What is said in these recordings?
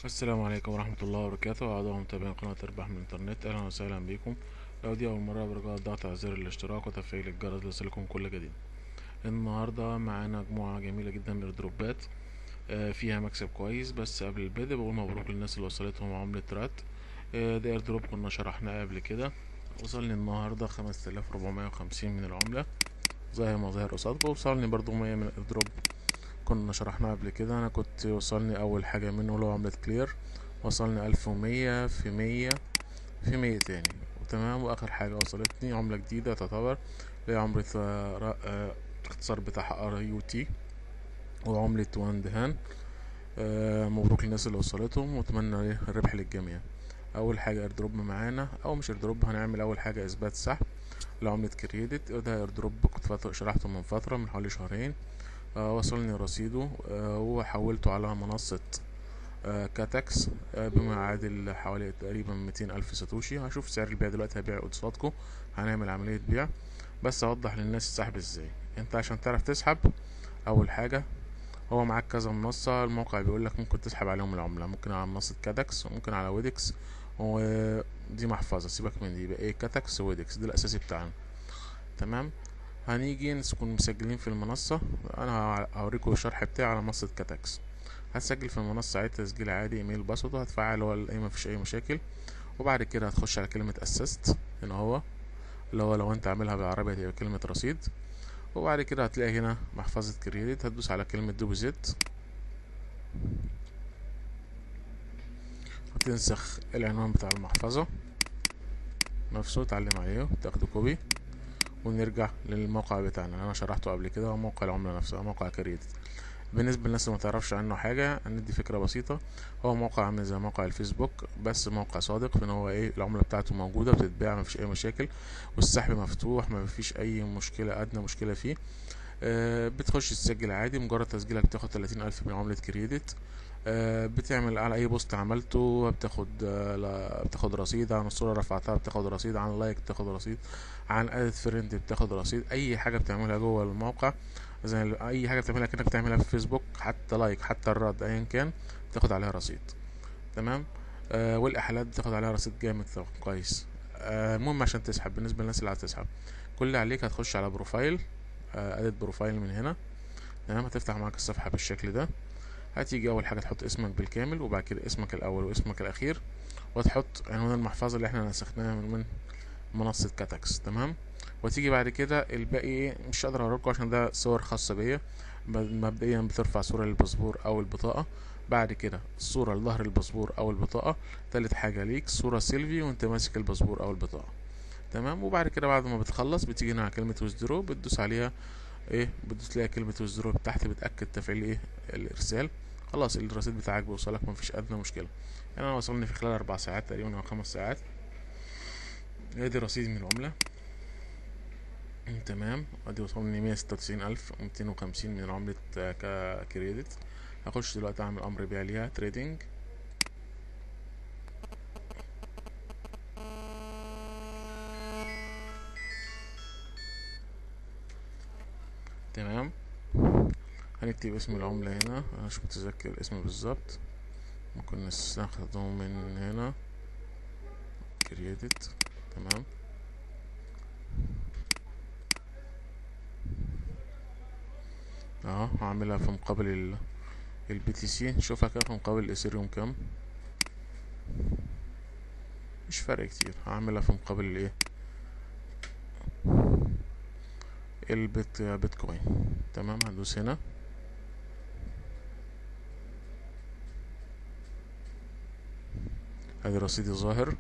السلام عليكم ورحمة الله وبركاته. أعضاء متابعين قناة ارباح من الإنترنت، أهلا وسهلا بكم. لو دي أول مرة برجاء الضغط على زر الاشتراك وتفعيل الجرس ليصلكم كل جديد. النهاردة معانا مجموعة جميلة جدا من الدروبات، فيها مكسب كويس. بس قبل البدء بقول مبروك للناس اللي وصلتهم عملة رات. ده ايردروب كنا شرحناه قبل كده، وصلني النهاردة 5450 من العملة زي ما ظاهر قصادكم. وصلني برضو 100 من الايردروب كنا شرحناه قبل كده. انا كنت وصلني اول حاجة منه اللي هو عملة كلير، وصلني 1100 في 100 في 100 تاني وتمام. واخر حاجة وصلتني عملة جديدة تعتبر اللي هي عملة الاختصار بتاعها RUT، وعملة وان دهان. مبروك للناس اللي وصلتهم، واتمنى الربح للجميع. اول حاجة ايردروب معانا، او مش ايردروب، هنعمل اول حاجة اثبات سحب لعملة كريدت. ده ايردروب كنت شرحته من فترة، من حوالي شهرين. وصلني رصيده، وحولته على منصة كاتاكس، بما يعادل حوالي تقريبا 200 ألف ساتوشي. هشوف سعر البيع دلوقتي، هبيع قصادكم. هنعمل عملية بيع، بس أوضح للناس السحب ازاي. انت عشان تعرف تسحب، أول حاجة هو معاك كذا منصة. الموقع بيقولك ممكن تسحب عليهم العملة، ممكن على منصة كاتاكس وممكن على ويدكس، ودي محفظة سيبك من دي. يبقى ايه؟ كاتاكس ويدكس ده الأساسي بتاعنا. تمام. هنيجي نكون مسجلين في المنصة. أنا هوريكم الشرح بتاعي على منصة كاتاكس. هتسجل في المنصة عادي، تسجيل عادي، ايميل باسورد، هتفعل هو اي، مفيش اي مشاكل. وبعد كده هتخش على كلمة اسست هنا، هو اللي هو لو انت عاملها بالعربي هتبقى كلمة رصيد. وبعد كده هتلاقي هنا محفظة كريدت، هتدوس على كلمة ديبوزيت، هتنسخ العنوان بتاع المحفظة نفسه، تعلم عليه وتاخده كوبي. ونرجع للموقع بتاعنا اللي انا شرحته قبل كده، هو موقع العملة نفسه، موقع كريدت. بالنسبة للناس اللي متعرفش عنه حاجة، هندي فكرة بسيطة. هو موقع عامل زي موقع الفيسبوك، بس موقع صادق في ان هو ايه، العملة بتاعته موجودة بتتباع، مفيش اي مشاكل، والسحب مفتوح، مفيش اي مشكلة، ادنى مشكلة فيه. بتخش تسجل عادي، مجرد تسجيلك بتاخد 30 ألف من عملة كريدت. بتعمل على اي بوست عملته بتاخد، بتاخد رصيد عن الصورة رفعتها، بتاخد رصيد عن لايك، بتاخد رصيد عن ادت فريند، بتاخد رصيد. اي حاجة بتعملها جوه الموقع، زي اي حاجة بتعملها كأنك بتعملها في فيسبوك، حتى لايك، حتى الرد، ايا كان، بتاخد عليها رصيد. تمام. والاحالات بتاخد عليها رصيد جامد طبعا كويس. المهم عشان تسحب، بالنسبة للناس اللي هتسحب، كل اللي عليك هتخش على بروفايل، ادت بروفايل من هنا. تمام. هتفتح معاك الصفحة بالشكل ده. هتيجي اول حاجه تحط اسمك بالكامل، وبعد كده اسمك الاول واسمك الاخير، وتحط عنوان المحفظه اللي احنا نسخناها من منصه كاتاكس. تمام. وتيجي بعد كده الباقي ايه، مش هقدر اوريكم عشان ده صور خاصه بيا. مبدئيا بترفع صوره للباسبور او البطاقه، بعد كده صوره لظهر الباسبور او البطاقه، تالت حاجه ليك صوره سيلفي وانت ماسك الباسبور او البطاقه. تمام. وبعد كده بعد ما بتخلص بتيجي هنا على كلمه ويزدرو، بتدوس عليها. ايه؟ بتدوس تلاقي كلمة ويزدرو تحت، بتأكد تفعيل ايه، الارسال. خلاص الرصيد بتاعك بيوصلك، مفيش ادنى مشكلة. يعني انا وصلني في خلال 4 ساعات تقريبا او 5 ساعات. ادي رصيد من العملة. تمام. ادي وصلني 196,250 من عملة كريدت. هخش دلوقتي اعمل امر بيع ليها تريدنج. تمام. هنكتب اسم العملة هنا، انا مش متذكر الاسم بالظبط، ممكن نستخدمه من هنا، كريدت. تمام. اهو هعملها في مقابل البي تي سي، نشوفها كده في مقابل الاثيريوم كام. مش فرق كتير، هعملها في مقابل الايه، بيتكوين. تمام. هندوس هنا. ادي رصيدي ظاهر.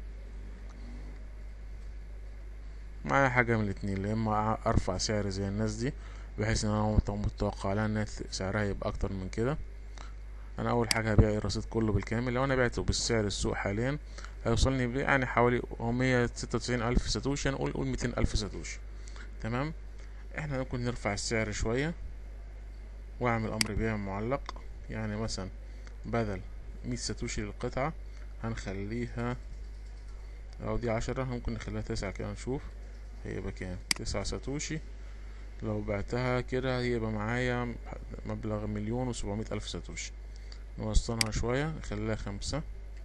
معايا حاجة من الاتنين، يا اما ارفع سعر زي الناس دي بحيث ان انا متوقع لها ان سعرها يبقى اكتر من كده. انا اول حاجة هبيع الرصيد كله بالكامل. لو انا بعته بالسعر السوق حاليا هيوصلني يعني حوالي 196 الف ساتوشي، نقول 200 الف ساتوشي. تمام. احنا ممكن نرفع السعر شوية واعمل امر بيع معلق. يعني مثلا بدل 100 ساتوشي للقطعة هنخليها، لو دي 10 ممكن نخليها 9 كده، نشوف هيبقى كام. 9 ساتوشي لو بعتها كده هيبقى معايا مبلغ 1,700,000 ساتوشي. نوسطنها شوية نخليها 5.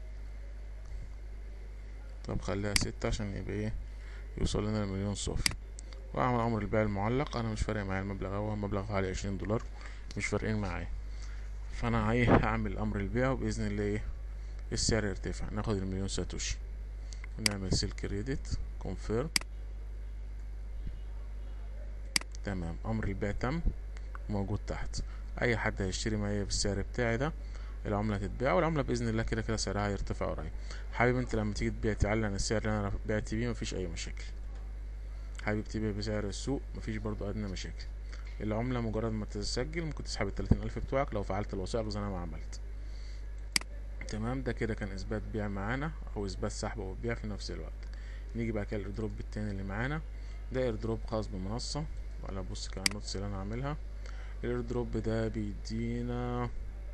طب خليها 6 عشان يبقى ايه يوصل لنا المليون صافي. واعمل امر البيع المعلق. انا مش فارق معايا المبلغ، هو مبلغ حوالي 20 دولار، مش فارقين معايا. فانا ايه هعمل امر البيع وباذن الله ايه السعر يرتفع. ناخد المليون ساتوشي ونعمل سيل كريدت كونفيرم. تمام، امر البيع تم موجود تحت. اي حد هيشتري معايا بالسعر بتاعي ده العملة هتتباع، والعملة بإذن الله كده كده سعرها هيرتفع قريب. حابب انت لما تيجي تبيع تعلن السعر اللي انا بعت بيه، مفيش اي مشاكل. حابب تبيع بسعر السوق، مفيش برضو ادنى مشاكل. العملة مجرد ما تسجل ممكن تسحب ال30,000 بتوعك لو فعلت الوثائق زي ما عملت. تمام، ده كده كان اثبات بيع معانا او اثبات سحب وبيع في نفس الوقت. نيجي بقى كده الايردروب التاني اللي معانا، ده ايردروب خاص بمنصة. ولا بص كده النوتس اللي انا عاملها. الايردروب ده بيدينا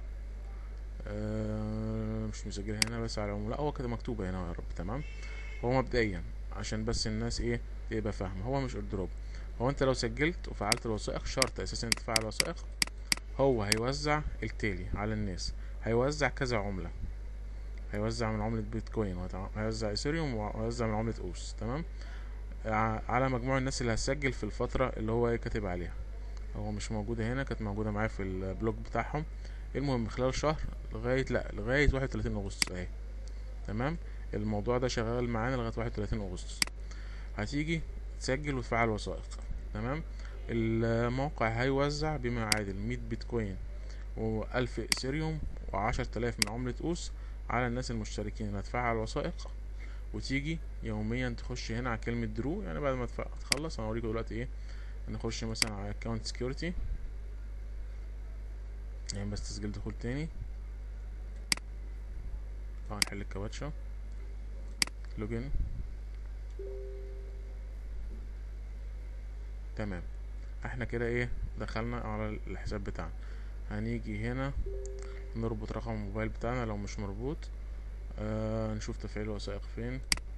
مش مسجلها هنا بس على العموم، لا هو كده مكتوبة هنا يا رب. تمام، هو مبدئيا عشان بس الناس ايه تبقى فاهمة، هو مش ايردروب. هو انت لو سجلت وفعلت الوثائق، شرط اساسا انت تفعل الوثائق، هو هيوزع التالي على الناس. هيوزع كذا عملة، هيوزع من عملة بيتكوين، وهيوزع ايثيريوم، وهيوزع من عملة اوس. تمام، على مجموع الناس اللي هتسجل في الفترة اللي هو كاتب عليها. هو مش موجودة هنا، كانت موجودة معايا في البلوج بتاعهم. المهم خلال شهر لغاية 31 اغسطس اهي. تمام، الموضوع ده شغال معانا لغاية 31 اغسطس. هتيجي تسجل وتفعل وثائق. تمام، الموقع هيوزع بما يعادل 100 بيتكوين و1000 اثيريوم و10,000 من عملة اوس على الناس المشتركين اللي هتفعل وثائق. وتيجي يوميا تخش هنا على كلمة درو، يعني بعد ما تخلص انا اوريكم دلوقتي ايه. نخش مثلا على اكونت سكيورتي، يعني بس تسجيل دخول تاني. طبعا نحل الكابتشا، لوجين. تمام، احنا كده ايه دخلنا على الحساب بتاعنا. هنيجي هنا نربط رقم الموبايل بتاعنا لو مش مربوط. نشوف تفعيل الوثائق فين.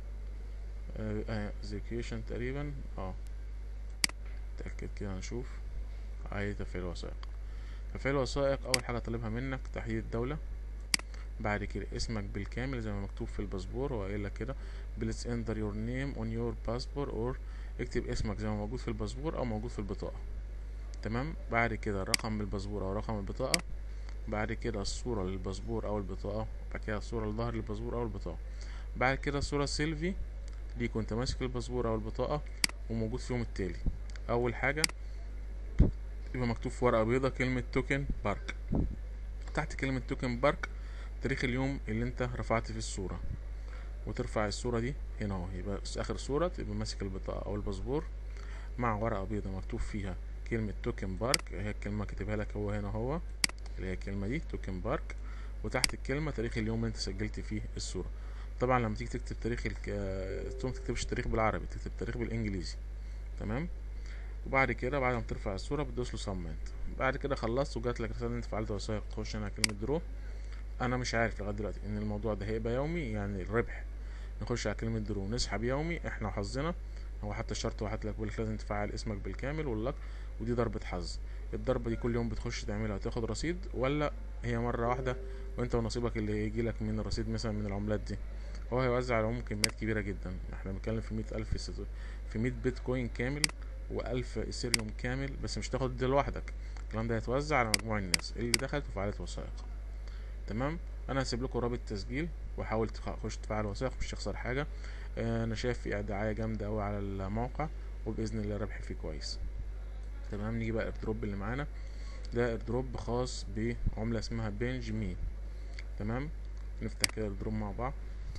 اكزيكيوشن تقريبا. نتأكد كده نشوف. تفعيل الوثائق. تفعيل الوثائق اول حاجة طالبها منك تحديد الدولة. بعد كده اسمك بالكامل زي ما مكتوب في الباسبور. هو قايل لك كده please enter your name on your passport or اكتب اسمك زي ما موجود في الباسبور او موجود في البطاقة. تمام، بعد كده رقم الباسبور او رقم البطاقة. بعد كده الصورة للباسبور او البطاقة. بعد كده الصورة لظهر الباسبور او البطاقة. بعد كده صورة سيلفي ليك وانت ماسك الباسبور او البطاقة وموجود فيهم التالي. اول حاجة يبقى مكتوب في ورقة بيضة كلمة توكن بارك. تحت كلمة توكن بارك تاريخ اليوم اللي انت رفعت فيه الصورة، وترفع الصورة دي هنا اهو. يبقى اخر صورة تبقى ماسك البطاقة او الباسبور مع ورقة بيضة مكتوب فيها كلمة توكن بارك. هي الكلمة كاتبها لك هو هنا، هو اللي هي الكلمة دي توكن بارك. وتحت الكلمة تاريخ اليوم اللي انت سجلت فيه الصورة. طبعا لما تيجي تكتب تاريخ ما تكتبش تاريخ بالعربي، تكتب تاريخ بالانجليزي. تمام، وبعد كده بعد ما ترفع الصورة بتدوس له سبميت. بعد كده خلصت وجات لك رسالة ان انت فعلت وثائق، تخش هنا كلمة درو. انا مش عارف لغاية دلوقتي ان الموضوع ده هيبقى يومي يعني الربح. نخش على كلمة درو نسحب يومي احنا وحظنا. هو حتى الشرط واحد لك بيقولك لازم تفعل اسمك بالكامل واللك، ودي ضربة حظ. الضربة دي كل يوم بتخش تعملها وتاخد رصيد، ولا هي مرة واحدة وانت ونصيبك اللي يجي لك من الرصيد مثلا من العملات دي. هو هيوزع على العموم كميات كبيرة جدا. احنا بنتكلم في 100,000 في 100 بيتكوين كامل و1000 اثيريوم كامل، بس مش تاخد دي لوحدك. الكلام ده هيتوزع على مجموع الناس اللي دخلت وفعلت وثائق. تمام، انا هسيب لكم رابط تسجيل وحاول تخش تفعل وثائق، مش تخسر حاجة. انا شايف في دعاية جامدة اوي على الموقع، وباذن الله الربح فيه كويس. تمام، نيجي بقى الايردروب اللي معانا. ده ايردروب خاص بعملة اسمها بنج مي. تمام، نفتح كده الايردروب مع بعض.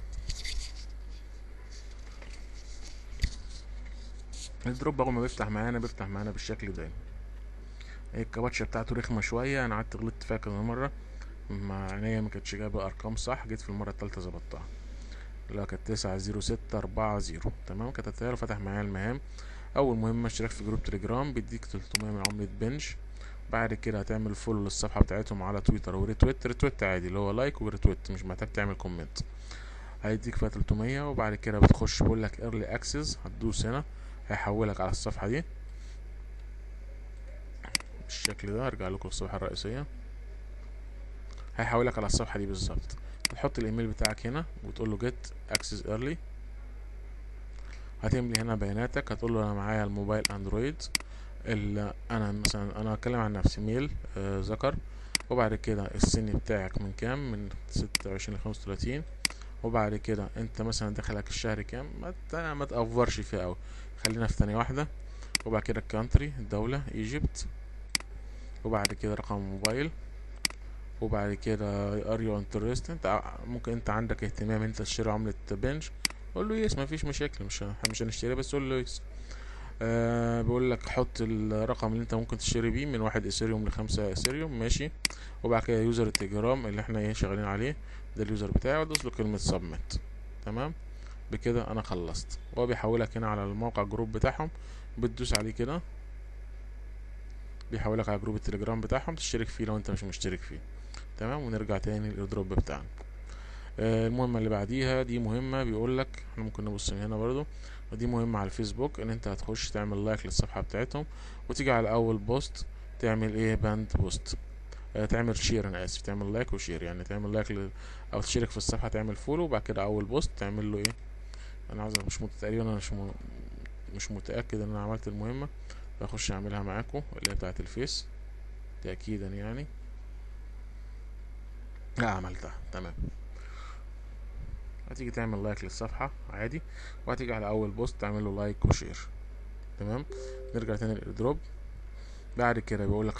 الايردروب اول ما بيفتح معانا بالشكل ده. الكباتشة بتاعته رخمة شوية، انا قعدت غلطت فيها كذا مرة مع عينيا ما كانتش جايبة ارقام صح. جيت في المرة التالتة ظبطتها. لا كانت 90640. تمام، كتبتها له فتح معايا المهام. اول مهمة اشتراك في جروب تليجرام بيديك 300 من عملة بنج. بعد كده هتعمل فولو للصفحة بتاعتهم على تويتر وريتويت عادي اللي هو لايك وريتويت، مش محتاج تعمل كومنت. هيديك فيها 300. وبعد كده بتخش بيقولك ايرلي اكسس، هتدوس هنا هيحولك على الصفحة دي بالشكل ده. هرجع لكم الصفحة الرئيسية. هيحولك على الصفحة دي بالظبط. هتحط الايميل بتاعك هنا وتقول له جيت اكسس ايرلي. هتملي هنا بياناتك، هتقول له انا معايا الموبايل اندرويد، انا مثلا انا هتكلم عن نفسي، ميل ذكر، وبعد كده السن بتاعك من كام، من 26 ل35، وبعد كده انت مثلا دخلك الشهر كام، ما تأفورش فيها اوي، خلينا في ثانية واحدة. وبعد كده الكانتري الدولة ايجيبت، وبعد كده رقم الموبايل، وبعد كده ار يو انترست، انت ممكن انت عندك اهتمام انت تشتري عملة بنج، قول له يس، مفيش مشاكل، مش هنشتري، بس قول له يس. بيقول لك حط الرقم اللي انت ممكن تشتري بيه من 1 اثيريوم ل5 اثيريوم، ماشي. وبعد كده يوزر التليجرام اللي احنا شغالين عليه، ده اليوزر بتاعي، وادوس له كلمة سبميت. تمام، بكده انا خلصت. وهو بيحولك هنا على الموقع الجروب بتاعهم، بتدوس عليه كده بيحولك على جروب التليجرام بتاعهم، تشترك فيه لو انت مش مشترك فيه. تمام، ونرجع تاني للايردروب بتاعنا. المهمة اللي بعديها دي مهمة، بيقولك احنا ممكن نبص من هنا برضو، ودي مهمة على الفيسبوك، ان انت هتخش تعمل لايك للصفحة بتاعتهم، وتيجي على اول بوست تعمل ايه، باند بوست، تعمل شير، انا اسف، تعمل لايك وشير، يعني تعمل لايك او تشترك في الصفحة، تعمل فولو، وبعد كده اول بوست تعمل له ايه، انا عاوز تقريبا انا مش متأكد ان انا عملت المهمة، بخش اعملها معاكم اللي هي بتاعت الفيس تأكيدا يعني. لا، عملتها تمام. هتيجي تعمل لايك للصفحة عادي، وهتيجي على اول بوست تعمل له لايك وشير. تمام، نرجع تاني للايردروب. بعد كده بيقولك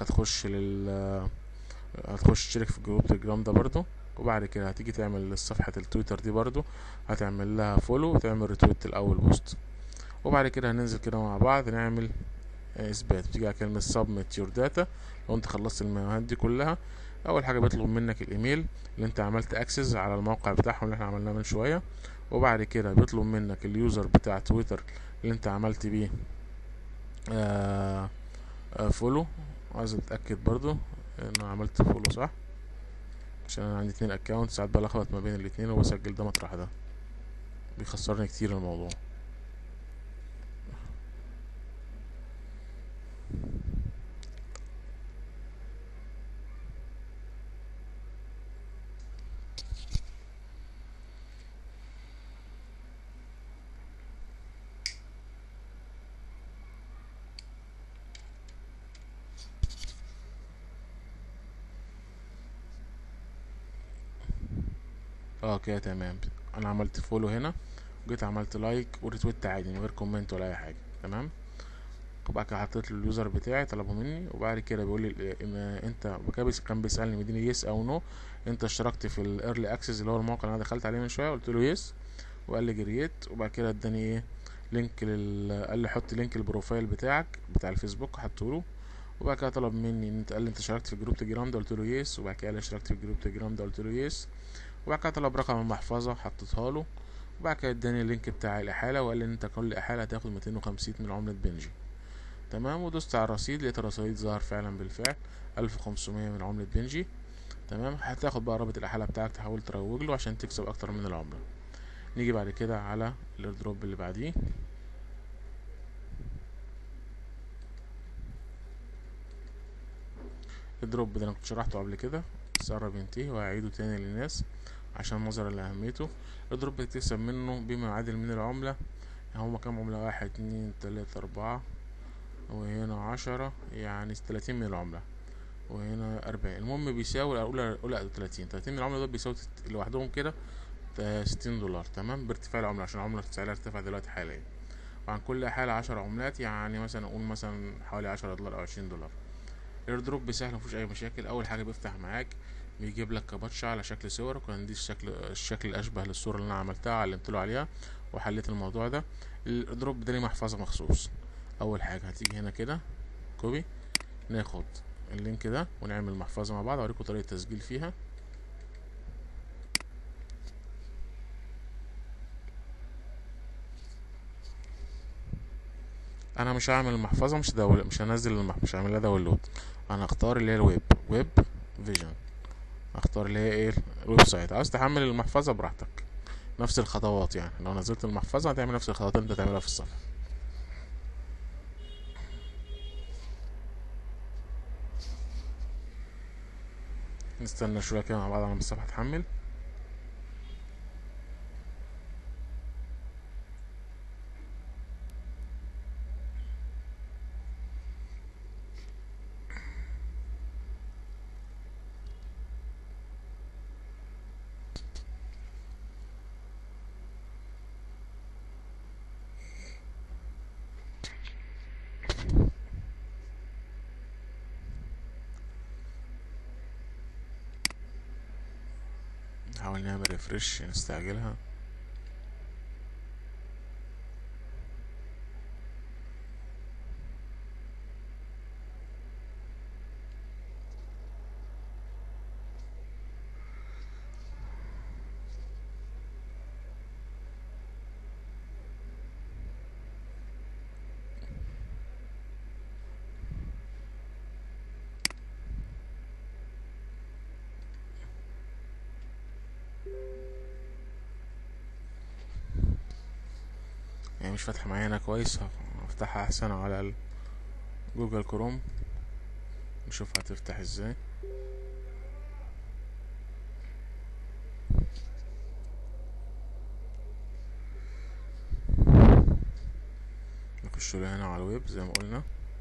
هتخش تشترك في جروب تليجرام ده برضو، وبعد كده هتيجي تعمل صفحة التويتر دي برضو، هتعمل لها فولو وتعمل ريتويت الاول بوست. وبعد كده هننزل كده مع بعض نعمل اثبات، بتيجي على كلمة submit your data. لو انت خلصت المهمات دي كلها، اول حاجة بيطلب منك الايميل اللي انت عملت اكسس على الموقع بتاعهم اللي احنا عملناه من شوية، وبعد كده بيطلب منك اليوزر بتاع تويتر اللي انت عملت بيه فولو. عايز اتاكد برضو ان انا عملت فولو صح، عشان انا عندي 2 اكونت، ساعات بلخبط ما بين الاتنين وبسجل ده مطرح ده، بيخسرني كتير الموضوع. كده تمام، انا عملت فولو هنا، وجيت عملت لايك وريتويت عادي من غير كومنت ولا اي حاجه. تمام، وبعد كده حطيت له اليوزر بتاعي طلبه مني، وبعد كده بيقول لي انت كان بيسالني مديني يس او نو، انت اشتركت في الايرلي اكسس اللي هو الموقع اللي انا دخلت عليه من شويه، قلت له يس، وقال لي جريت. وبعد كده اداني ايه، قال لي حط لينك البروفايل بتاعك بتاع الفيسبوك، حطه له. وبعد كده طلب مني ان انت، قال لي انت اشتركت في جروب تليجرام ده، قلت له يس. وبعد كده قال لي اشتركت في جروب تليجرام ده، قلت له يس. وبعد كده طلب رقم المحفظه، حطيتها له. وبعد كده اداني اللينك بتاع الاحاله، وقال لي ان انت كل احاله هتاخد 250 من عمله بنجي. تمام، ودوست على الرصيد، لقيت الرصيد ظهر فعلا بالفعل 1500 من عملة بنجي. تمام، هتاخد بقى رابط الحالة بتاعك تحاول تروج له عشان تكسب اكتر من العملة. نيجي بعد كده على الايردروب اللي بعديه. الدروب ده انا كنت شرحته قبل كده، بس قرب ينتهي وهعيده تاني للناس عشان نظرا لأهميته. الدروب بتكسب منه بما يعادل من العملة، هما كام عملة، 1 2 3 4 وهنا 10، يعني 30 من العملة، وهنا 40. المهم بيساوي اولى 30 من العملة دول بيساوي لوحدهم كده $60. تمام، بارتفاع العملة عشان العملة سعرها ارتفع دلوقتي حاليا. وعن كل حالة 10 عملات، يعني مثلا اقول مثلا حوالي $10 او $20. الايردروب سهل مفيهوش اي مشاكل. اول حاجة بيفتح معاك بيجيب لك كابتشا على شكل صور، وكان دي الشكل الاشبه للصورة اللي انا عملتها علمتله عليها وحليت الموضوع ده. الايردروب ده ليه محفظة مخصوص. اول حاجة هتيجي هنا كده كوبي، ناخد اللينك ده ونعمل محفظة مع بعض، اوريكم طريقة تسجيل فيها. انا مش هعمل المحفظة، مش هنزل مش هعمل لها داونلود. انا هختار اللي هي ويب فيجن، اختار اللي هي ايه، الويب سايت. عاوز تحمل المحفظة براحتك، نفس الخطوات، يعني لو نزلت المحفظة هتعمل نفس الخطوات اللي انت تعملها في الصفحة. نستنى شوية كده مع بعض على ما الصفحة تحمل. نحاول نعمل ريفرش، نستعجلها. يعني مش فاتحة معايا هنا كويس، هفتحها احسن على جوجل كروم، نشوف هتفتح ازاي. نخش له هنا على الويب زي ما قلنا.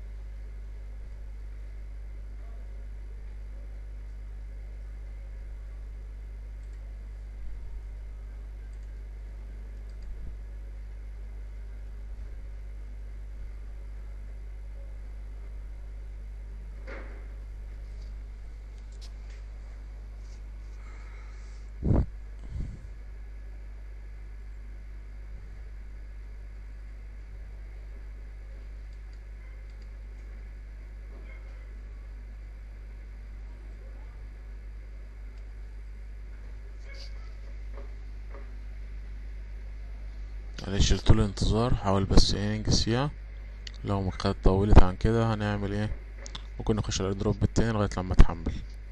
معلش طول الانتظار، حاول بس ايه ننجز فيها. لو ما كانت طولت عن كده هنعمل ايه، ممكن نخش على الدروب التاني لغاية لما تحمل.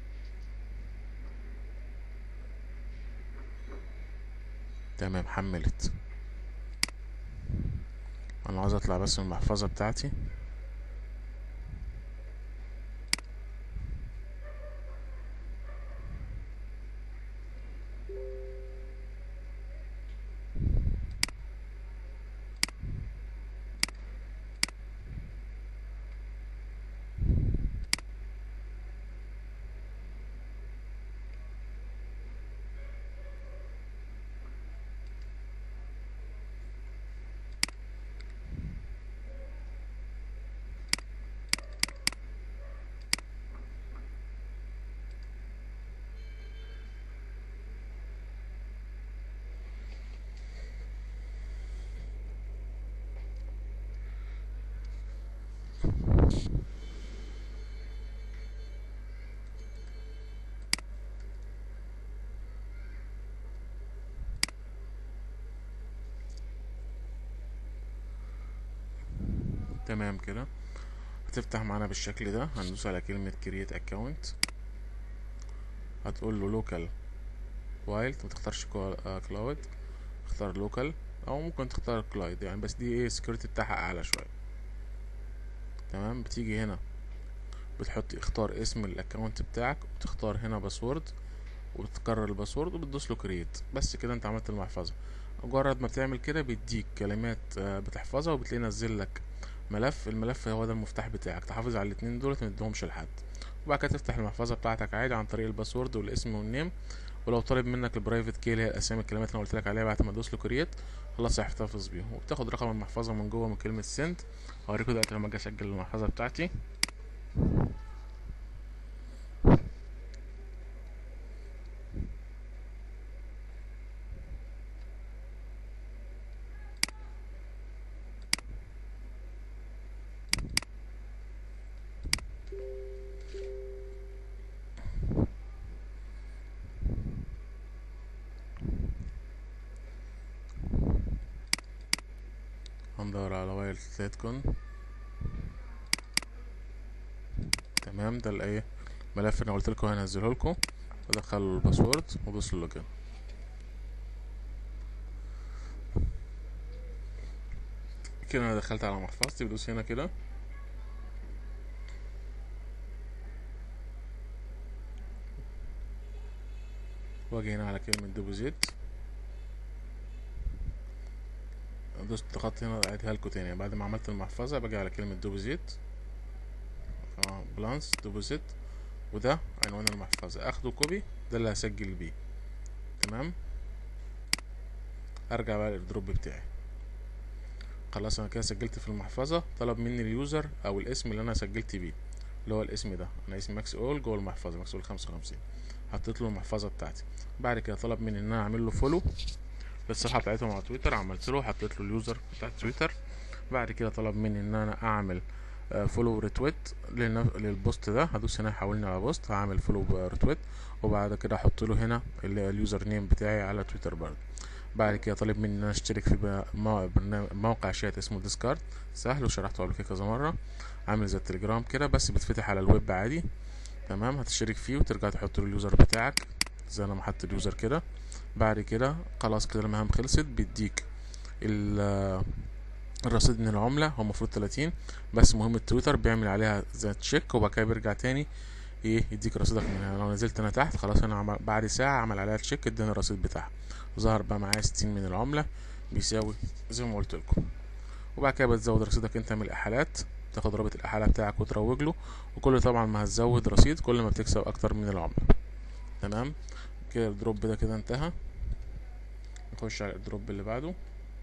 تمام حملت. انا عاوز اطلع بس من المحفظة بتاعتي. تمام كده هتفتح معانا بالشكل ده. هندوس على كلمة create account، هتقول له local وايلد، متختارش كلاود، اختار لوكال او ممكن تختار كلايد يعني، بس دي ايه السكيورتي بتاعها اعلى شوية. تمام، بتيجي هنا بتحط اختار اسم الاكونت بتاعك، وتختار هنا باسورد، وبتكرر الباسورد وبتدوس له كريت. بس كده انت عملت المحفظة. مجرد ما بتعمل كده بيديك كلمات بتحفظها، وبتلاقي نزل لك ملف. الملف هو ده المفتاح بتاعك، تحافظ على الاتنين دول متديهمش لحد. وبعد كده تفتح المحفظة بتاعتك عادي عن طريق الباسورد والاسم والنيم. ولو طالب منك البرايفت كي اللي هي الاسامي الكلمات اللي انا قلت لك عليها، بعد ما تدوس له كريت خلاص هيحتفظ بيهم. وبتاخد رقم المحفظة من جوه من كلمة سند. هوريكم دلوقتي لما اجي اسجل المحفظة بتاعتي. هندور على وايل سيتكون. تمام، ده الايه الملف اللي انا قلت لكم هنزله لكم. ادخل الباسورد وادوس اللوجن. كده انا دخلت على محفظتي، بدوس هنا كده. واجي هنا على كلمة ديبوزيت، دوست ضغطت هنا اعيدها لكم تاني. بعد ما عملت المحفظة باجي على كلمة ديبوزيت، بلانس ديبوزيت، وده عنوان المحفظة، اخده كوبي، ده اللي هسجل بيه. تمام، ارجع بقى للايردروب بتاعي. خلاص انا كده سجلت في المحفظة. طلب مني اليوزر او الاسم اللي انا سجلت بيه، اللي هو الاسم ده، انا اسمي ماكس اول جوه المحفظة، ماكس اول 55. حطيت له المحفظة بتاعتي. بعد كده طلب مني ان انا اعمل له فولو للصفحة بتاعتهم على تويتر، عملت له، حطيت له اليوزر بتاع تويتر. بعد كده طلب مني ان انا اعمل فولو ريتويت للبوست ده، هدوس هنا يحولني على بوست، هعمل فولو ريتويت. وبعد كده احط له هنا اليوزر نيم بتاعي على تويتر برضه. بعد كده طالب مني ان انا اشترك في موقع شات اسمه ديسكارد، سهل وشرحته قبل كده كذا مره، عامل زي التليجرام كده بس بيتفتح على الويب عادي. تمام، هتشترك فيه وترجع تحط له اليوزر بتاعك زي انا ما حطيت اليوزر كده. بعد كده خلاص كده المهام خلصت. بيديك الرصيد من العملة، هو المفروض 30، بس مهم التويتر بيعمل عليها زي تشيك وبعد كده بيرجع تاني يديك رصيدك منها. لو نزلت انا تحت خلاص، انا بعد ساعة عمل عليها تشيك اداني الرصيد بتاعها، ظهر بقى معايا 60 من العملة بيساوي زي ما قلت لكم. وبعد كده بتزود رصيدك انت من الاحالات، تاخد رابط الاحالة بتاعك وتروج له، وكل طبعا ما هتزود رصيد كل ما بتكسب اكتر من العملة. تمام كده الدروب ده كده انتهى. نخش على الدروب اللي بعده.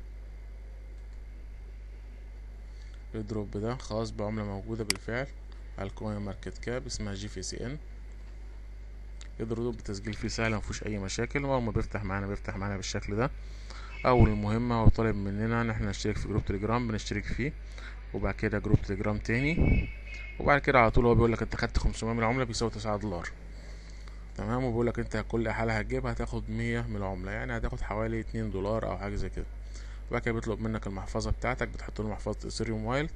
الدروب ده خاص بعملة موجودة بالفعل على الكوين ماركت كاب اسمها GFCN. الدروب التسجيل فيه سهل مفيهوش اي مشاكل، واول ما بيفتح معانا بالشكل ده. اول مهمة هو طالب مننا ان احنا نشترك في جروب تليجرام، بنشترك فيه، وبعد كده جروب تليجرام تاني، وبعد كده على طول هو بيقول لك انت خدت 500 من العملة بيساوي $9. تمام، وبيقول لك انت كل حالة هتجيبها هتاخد 100 من العملة، يعني هتاخد حوالي $2 او حاجة زي كده. وبعد كده بيطلب منك المحفظة بتاعتك، بتحط له محفظة اثيريوم وايلد،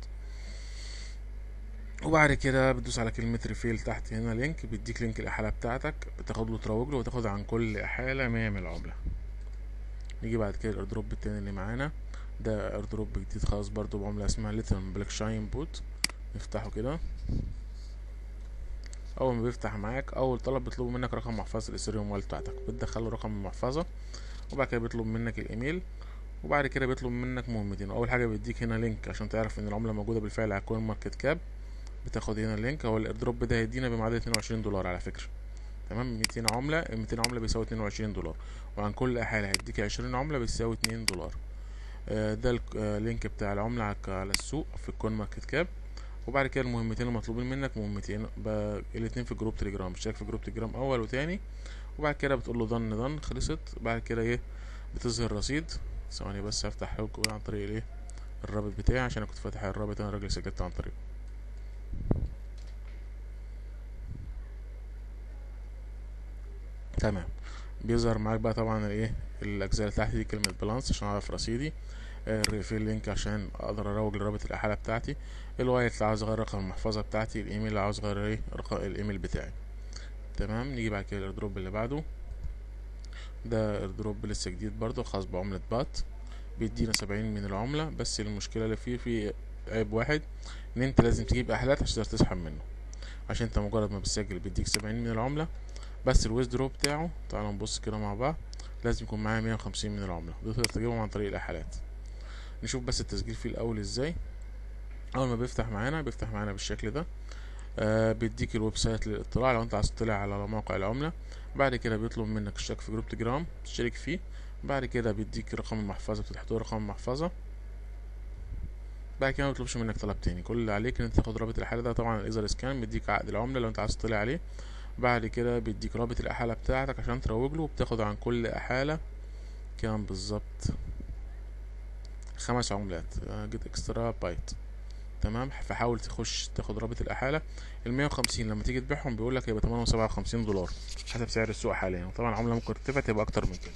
وبعد كده بتدوس على كلمة ريفيل تحت هنا لينك، بيديك لينك الإحالة بتاعتك، بتاخد له تروج له وتاخد عن كل إحالة 100 من العملة. نيجي بعد كده الايردروب التاني اللي معانا، ده ايردروب جديد خالص برضو بعملة اسمها ليتل بلاك شاين بوت. نفتحه كده. اول ما بيفتح معاك اول طلب بيطلب منك رقم محفظة الاثيريوم والت بتاعتك، بتدخله رقم المحفظة، وبعد كده بيطلب منك الايميل، وبعد كده بيطلب منك مهمتين. اول حاجة بيديك هنا لينك عشان تعرف ان العملة موجودة بالفعل على كوين ماركت كاب، بتاخد هنا اللينك. هو الايردروب ده هيدينا بمعدل $22 على فكرة. تمام، 200 عملة، 200 عملة بيساوي $22، وعن كل حالة هيديك 20 عملة بيساوي $2. ده اللينك بتاع العملة على السوق في الكوين ماركت كاب. وبعد كده المهمتين المطلوبين منك مهمتين الاتنين في جروب تليجرام، اشترك في جروب تليجرام اول وتاني، وبعد كده بتقول له دن خلصت. بعد كده بتظهر رصيد. ثواني بس هفتح لكم عن طريق الرابط بتاعي، عشان انا كنت فاتح الرابط، انا راجل سجلت عن طريقه. تمام، بيظهر معاك بقى طبعا الاجزاء اللي تحت دي كلمه بالانس عشان اعرف رصيدي، الريفيل لينك عشان اقدر اروج لرابط الاحاله بتاعتي، الوايت اللي عاوز اغير رقم المحفظه بتاعتي، الايميل اللي عاوز اغير رقم الايميل بتاعي. تمام، نيجي بعد كده الايردروب اللي بعده. ده ايردروب لسه جديد برضو خاص بعمله بات، بيدينا 70 من العمله، بس المشكله اللي فيه عيب واحد، ان انت لازم تجيب احالات عشان تقدر تسحب منه، عشان انت مجرد ما بتسجل بيديك 70 من العمله، بس الويزدرو بتاعه تعالوا نبص كده مع بعض لازم يكون معايا 150 من العملة، تقدر تجيبهم عن طريق الإحالات. نشوف بس التسجيل فيه الأول ازاي. أول ما بيفتح معانا بالشكل ده. بيديك الويب سايت للاطلاع لو انت عايز تطلع على موقع العملة. بعد كده بيطلب منك اشتراك في جروب تليجرام تشترك فيه. بعد كده بيديك رقم المحفظة، بتحط رقم المحفظة. بعد كده ما بيطلبش منك طلب تاني، كل اللي عليك ان انت تاخد رابط الإحالة ده، طبعا الايزر سكان، بيديك عقد العملة لو انت عايز تطلع عليه. بعد كده بيديك رابط الإحالة بتاعتك عشان تروج له، وبتاخد عن كل إحالة كام بالظبط 5 عملات، جيت اكسترا بايت. تمام، فحاول تخش تاخد رابط الإحالة. ال150 لما تيجي تبيعهم بيقولك هيبقى تمنهم $57 حسب سعر السوق حاليا، وطبعا العملة ممكن ترتفع تبقى أكتر من كده.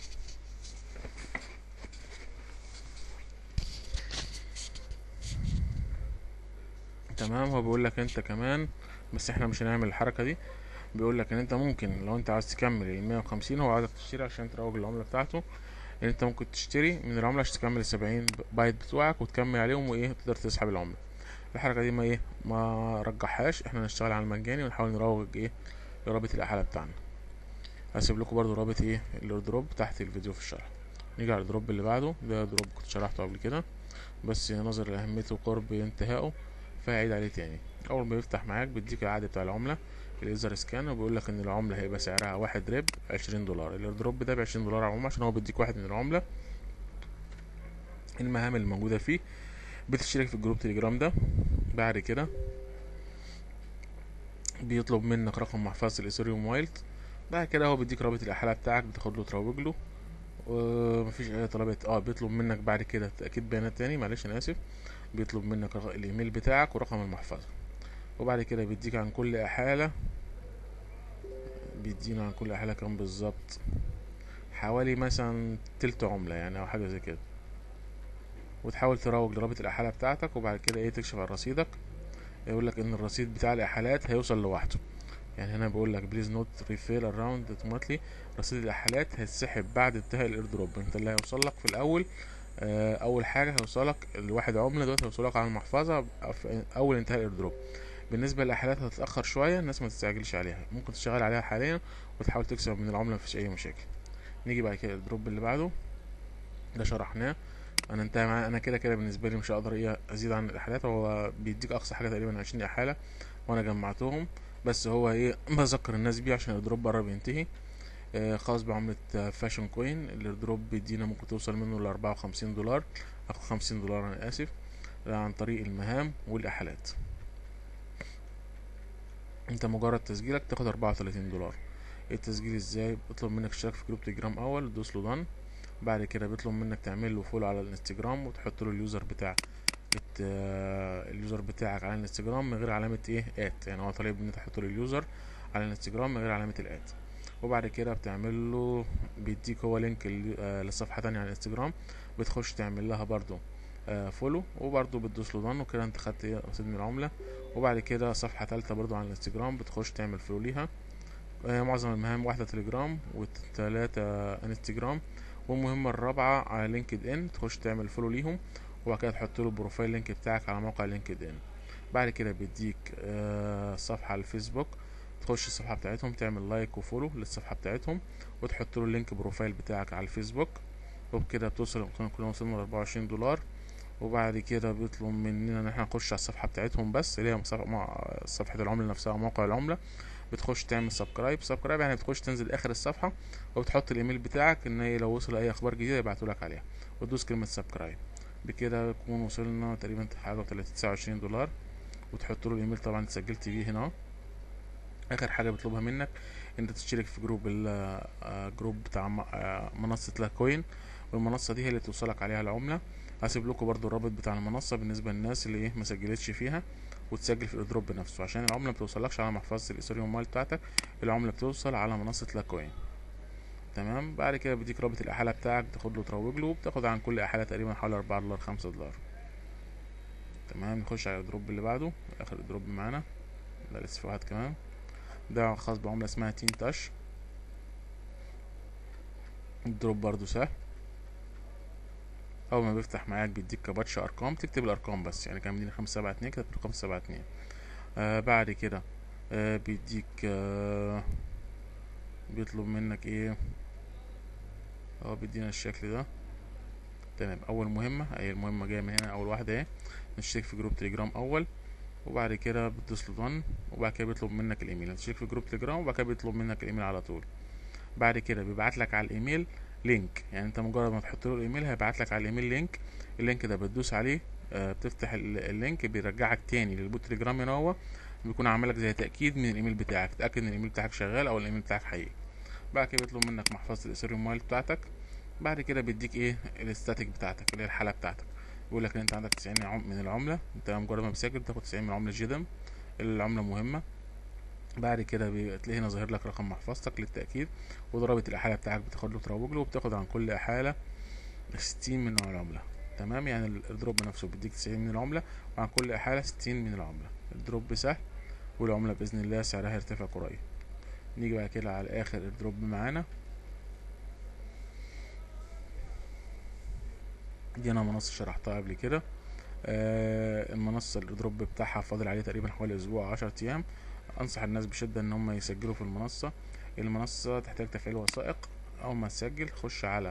تمام، هو بيقولك انت كمان، بس احنا مش هنعمل الحركة دي. بيقولك ان انت ممكن لو انت عايز تكمل ال150، هو عايزك تشتري عشان تروج العملة بتاعته، ان انت ممكن تشتري من العملة عشان تكمل ال70 بايت بتوعك وتكمل عليهم تقدر تسحب العملة. الحركة دي ما رجحهاش، احنا نشتغل على المجاني ونحاول نروج لرابط الإحالة بتاعنا. هسيب لكم برضو رابط ايه الايردروب تحت الفيديو في الشرح. نيجي على الدروب اللي بعده. ده دروب كنت شرحته قبل كده، بس نظرا لاهميته وقرب انتهائه فهعيد عليه تاني. اول ما يفتح معاك بيديك العقد بتاع العمله الليزر سكان، وبيقول لك ان العمله هيبقى سعرها واحد ريب $20. الايردروب ده ب$20 عموما عشان هو بيديك واحد من العمله. المهام اللي موجوده فيه: بتشترك في الجروب تليجرام ده. بعد كده بيطلب منك رقم محفظة الاثيريوم وايلد. بعد كده هو بيديك رابط الاحالة بتاعك، بتاخد له تروج له ومفيش اي طلبات. بيطلب منك بعد كده تأكيد بيانات تاني، معلش انا اسف. بيطلب منك الايميل بتاعك ورقم المحفظة. وبعد كده بيديك عن كل احالة، بيدينا عن كل احالة كام بالظبط، حوالي مثلا تلت عملة يعني او حاجة زي كده. وتحاول تروج لرابط الاحالة بتاعتك، وبعد كده تكشف عن رصيدك. يقول لك ان الرصيد بتاع الاحالات هيوصل لوحده. يعني هنا بقول لك بليز نوت ريفيل اراوند اوتوماتيكلي، رصيد الاحالات هيتسحب بعد انتهاء الايردروب. انت اللي هيوصل لك في الاول اول حاجه هيوصلك الواحد عمله دلوقتي هيوصلك على المحفظه في اول انتهاء الايردروب. بالنسبه للاحالات هتتاخر شويه، الناس ما تستعجلش عليها، ممكن تشتغل عليها حاليا وتحاول تكسب من العمله، مفيش اي مشاكل. نيجي بعد كده الدروب اللي بعده. ده شرحناه، انا انتهى معايا. انا كده كده بالنسبه لي مش هقدر ازيد عن الاحالات. هو بيديك اقصى حاجه تقريبا 20 احاله وانا جمعتهم، بس هو بذكر الناس بيه عشان الدروب قرب ينتهي. خاص بعملة فاشن كوين. الدروب بيدينا ممكن توصل منه ل54 دولار او $50 انا اسف، عن طريق المهام والاحالات. انت مجرد تسجيلك تاخد $34. التسجيل ازاي؟ بيطلب منك اشتراك في جروب تليجرام اول، دوس له دان. بعد كده بيطلب منك تعمل له فولو على الانستجرام وتحط له اليوزر بتاعك. اليوزر بتاعك على الانستجرام من غير علامة ات، يعني هو طالب ان انت تحط له اليوزر على الانستجرام من غير علامة الات. وبعد كده بتعمل له، بيديك هو لينك لصفحة تانية على الانستجرام، بتخش تعمل لها برضو فولو، وبرضو بتدوس له دان، وكده انت خدت رصيد من العملة. وبعد كده صفحة تالتة برضو على الانستجرام بتخش تعمل فولو ليها. معظم المهام واحدة تليجرام والتلاتة انستجرام، والمهمة الرابعة على لينكد ان تخش تعمل فولو ليهم، وبعد كده تحط له البروفايل لينك بتاعك على موقع لينكد ان. بعد كده بيديك صفحة على الفيسبوك، تخش الصفحة بتاعتهم تعمل لايك وفولو للصفحة بتاعتهم، وتحط له اللينك بروفايل بتاعك على الفيسبوك. وبكده بتوصل، كنا وصلنا ل$24. وبعد كده بيطلب مننا ان احنا نخش على الصفحة بتاعتهم بس، اللي هي صفحة العملة نفسها، موقع العملة. بتخش تعمل سبسكرايب يعني بتخش تنزل اخر الصفحة، وبتحط الايميل بتاعك ان هي لو وصل اي اخبار جديدة يبعتولك عليها، وتدوس كلمة سبسكرايب. بكده نكون وصلنا تقريبا حاجة $29. وتحط له الايميل طبعا اتسجلت بيه هنا. اخر حاجة بيطلبها منك انت تشترك في جروب الجروب بتاع منصة لاكوين، والمنصة دي هي اللي توصلك عليها العملة. هسيب لكم برضو الرابط بتاع المنصة بالنسبة للناس اللي ما سجلتش فيها، وتسجل في الايردروب بنفسه، عشان العملة ما بتوصلكش على محفظة الاثيريوم مال بتاعتك، العملة بتوصل على منصة لاكوين. تمام. بعد كده بيديك رابط الاحالة بتاعك، تاخد له تروج له، وبتاخد عن كل احالة تقريبا حوالي $4 $5. تمام. نخش على الدروب اللي بعده، اخر دروب معانا. لا لسه في واحد كمان، ده خاص بعملة اسمها تين تاش. الدروب برضو سهل. اول ما بيفتح معاك بيديك كباتشة ارقام، تكتب الارقام بس، يعني كان مديني 572 كده رقم 72. بعد كده بيديك بيطلب منك بيدينا الشكل ده. تمام. اول مهمة المهمة جاية من هنا، اول واحدة نشترك في جروب تليجرام اول، وبعد كده بتدوس له دون، وبعد كده بيطلب منك الايميل، تشترك في جروب تليجرام، وبعد كده بيطلب منك الايميل على طول. بعد كده بيبعت لك على الايميل لينك، يعني انت مجرد ما تحط له الايميل هيبعت لك على الايميل لينك. اللينك ده بتدوس عليه، بتفتح اللينك بيرجعك تاني للبوت تليجرام. هنا هو بيكون عامل لك زي تاكيد من الايميل بتاعك، تاكد ان الايميل بتاعك شغال او الايميل بتاعك حقيقي. بعد كده بيطلب منك محفظه الاثيريوم مايل بتاعتك. بعد كده بيديك الاستاتيك بتاعتك اللي هي الحاله بتاعتك، بيقول لك ان انت عندك 90 من العمله. انت مجرد ما بتسجل بتاخد 90 من عمله جدم، العمله مهمه. بعد كده بتلاقي هنا ظاهر لك رقم محفظتك للتأكيد، وضربة الإحالة بتاعك بتاخد له تروج له، وبتاخد عن كل إحالة 60 من نوع العملة. تمام. يعني الدروب نفسه بيديك 90 من العملة، وعن كل إحالة 60 من العملة. الدروب سهل، والعملة بإذن الله سعرها يرتفع قريب. نيجي بعد كده على آخر الدروب معانا. دي أنا منصة شرحتها قبل كده. المنصة الدروب بتاعها فاضل عليه تقريبا حوالي أسبوع 10 أيام. أنصح الناس بشدة إن هم يسجلوا في المنصة. المنصة تحتاج تفعيل وثائق. اول ما تسجل خش على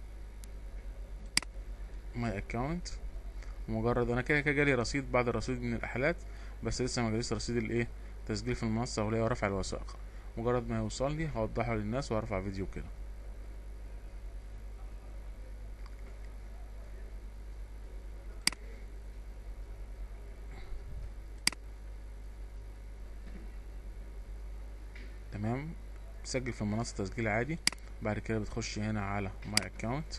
ماي اكونت. مجرد انا كده كده جالي رصيد بعد الرصيد من الاحالات، بس لسه ما جاليش رصيد الايه تسجيل في المنصة ولا رفع الوثائق. مجرد ما يوصل لي هوضحه للناس وهرفع فيديو كده. تمام. تسجل في المنصة تسجيل عادي. بعد كده بتخش هنا على ماي اكونت.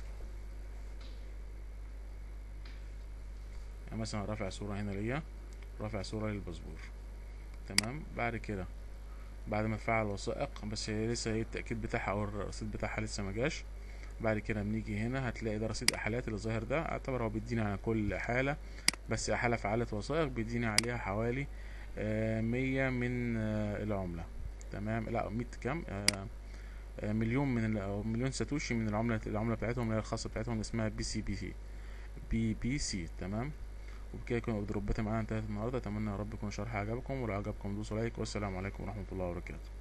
يعني مثلا رافع صورة هنا ليا، رافع صورة للباسبور. تمام. بعد كده بعد ما تفعل الوثائق، بس هي لسه التأكيد بتاعها او الرصيد بتاعها لسه ما جاش. بعد كده بنيجي هنا هتلاقي ده رصيد احالات اللي ظاهر ده. اعتبر هو بيديني على كل حالة، بس حالة فعلت وثائق بيديني عليها حوالي 100 من العملة. تمام. لا 100 كام، مليون أو مليون ساتوشي من العملة بتاعتهم اللي هي الخاصة بتاعتهم، اسمها بي بي سي. تمام. وبكده يكون دروباتي معانا انتهت النهارده. اتمنى يا رب يكون الشرح عجبكم، ولو عجبكم دوسوا لايك، والسلام عليكم ورحمة الله وبركاته.